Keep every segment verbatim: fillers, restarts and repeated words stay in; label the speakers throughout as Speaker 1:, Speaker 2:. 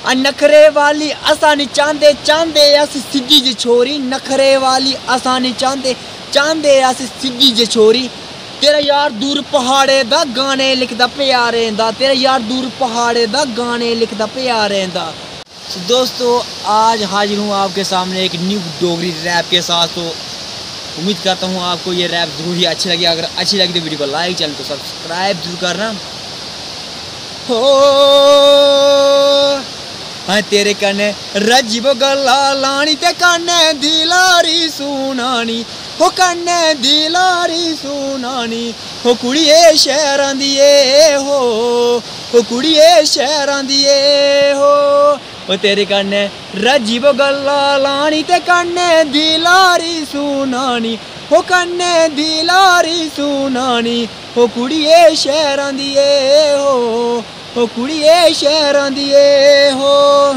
Speaker 1: नखरे वाली असानी चांदे चांदे अस सिद्धी जी छोरी नखरे वाली असानी चांदे चांदे अस सिद्धी जी छोरी। तेरा यार दूर पहाड़े दा गाने लिखदा प्यारे दा तेरा यार दूर पहाड़े दा गाने लिखदा प्यारे दा। तो दोस्तों आज हाजिर हूँ आपके सामने एक न्यू डोगरी रैप के साथ। तो उम्मीद करता हूँ आपको ये रैप ज़रूर ही अच्छी लगी। अगर अच्छी लगी तो वीडियो को लाइक, चैनल को सब्सक्राइब जरूर करना। हो हाँ तेरे कन्ने रजीब गल्ला लानी ते कन्ने दिलारी सुनानी हो कन्ने दिलारी सुनानी हो कुड़िए शहरां दिए हो हो कुड़िए शहरां दिए हो ओ तेरे कन्ने रजीब गल्ला लानी ते कन्ने दिलारी सुनानी हो कन्ने दिलारी सुनानी हो कुड़िए शहरां दिए हो हो कुड़िए शहरां दिए हो।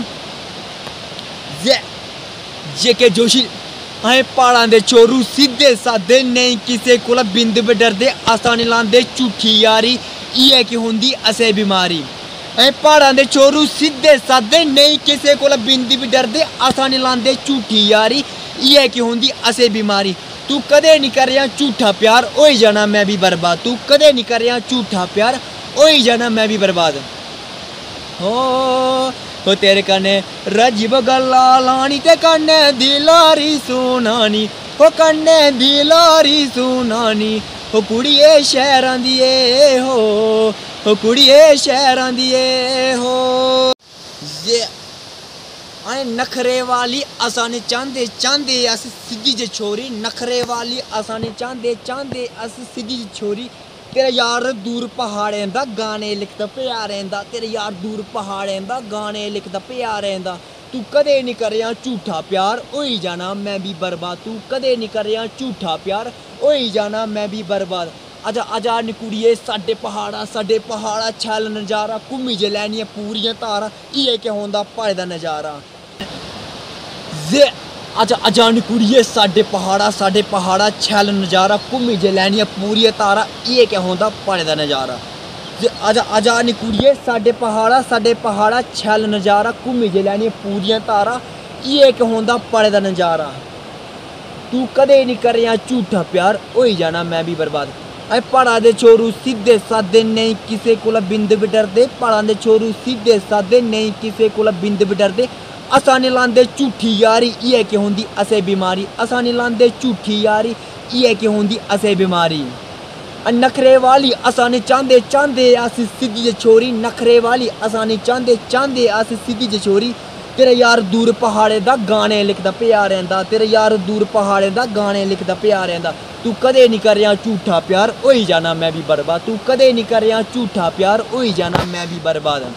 Speaker 1: जे जे के जोशी अहें पहाड़ां दे चोरू सीधे सादे नहीं किसे कोला बिंद पे डरदे आसानी लांदे झूठी यारी इयै कि हुंदी असें बीमारी। अहें पहाड़ां दे चोरू सीधे सादे नहीं किसे कोला बिंद पे डरदे आसानी लांदे झूठी यारी इयै कि हुंदी असें बीमारी। तू कदे नहीं करेआ झूठा प्यार होई जाना मैं भी बर्बाद तू कदे नहीं करेआ झूठा प्यार होई जाना मैं भी बर्बाद। हो हो तेरे कन्ने रजीब गल्ला लानी ते कन्ने दिलारी सुनानी हो कन्ने दिलारी सुनानी हो कुड़िए शहरां दिए हो हो कुड़िए शहरां दिए हो। ये आए नखरे वाली असानी चांदे चांदे अस सिद्धी जी छोरी नखरे वाली असानी चांदे चांदे अस सिद्धी जी छोरी। तेरा यार दूर पहाड़ें दा गाने लिखदा प्यारें दा तेरे यार दूर पहाड़ें दा गाने लिखदा प्यारें दा। तू कदे नहीं करेआ झूठा प्यार होई जाना मैं भी बर्बाद तू कदे नहीं करेआ झूठा प्यार होई जाना मैं भी बर्बाद। आजा आजा निकुड़िए साडे पहाड़ा साडे पहाड़ा छैल नजारा घूमी जे लैनियां पूरियां धारां इयै क्या होंदा प्हाड़े दा नजारा। जे आजा आजा निकुड़िए साडे पहाड़ा साडे पहाड़ा छैल नजारा घूमी जे लैनियां पूरियां धारां इयै क्या होंदा प्हाड़े दा नजारा। जे आजा आजा निकुड़िए साडे पहाड़ा साडे पहाड़ा छैल नजारा घूमी जे लैनियां पूरियां धारां इयै क्या होंदा प्हाड़े दा नजारा। तू कदे नहीं करेआ झूठा प्यार होई जाना मैं भी बर्बाद। अ प्हाड़ा दे छोरू सीधे सादे नहीं किसे कोला बिंद भी डरदे प्हाड़ा दे छोरू सीधे सादे नहीं किसे कोला बिंद भी डरदे असानी लांदे झूठी यारी इयै कि हुंदी असें बीमारी असानी लांदे झूठी यारी इयै कि हुंदी असें बीमारी। नखरे वाली असानी चांदे चांदे अस सिद्धी जी छोरी नखरे वाली असानी चांदे चांदे अस सिद्धी जी छोरी। तेरे यार दूर पहाड़े दा गाने लिखदा प्यारें दा तेरे यार दूर पहाड़े दा गाने लिखदा प्यारें दा। तू कदे नहीं करेआ झूठा प्यार होई जाना मैं भी बर्बाद तू कदे नहीं करेआ झूठा प्यार होई जाना मैं भी बर्बाद।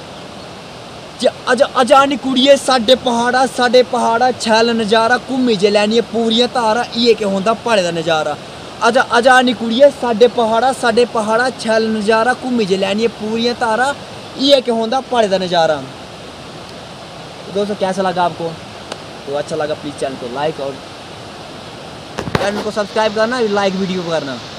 Speaker 1: अजा अजा निकुड़िए साडे पहाड़ा साडे पहाड़ा छैल नजारा घूमी जे लैनियां पूरियां धारां इयै क्या होंदा प्हाड़े दा नजारा। अजा अजा निकुड़िए साडे पहाड़ा साडे पहाड़ा छैल नजारा घूमी जे लैनियां पूरियां धारां इयै क्या होंदा प्हाड़े दा नजारा। तो दोस्तों कैसा लगा आपको? तो अच्छा लगा प्लीज़ चैनल को लाइक और चैनल को सब्सक्राइब करना लाइक वीडियो करना।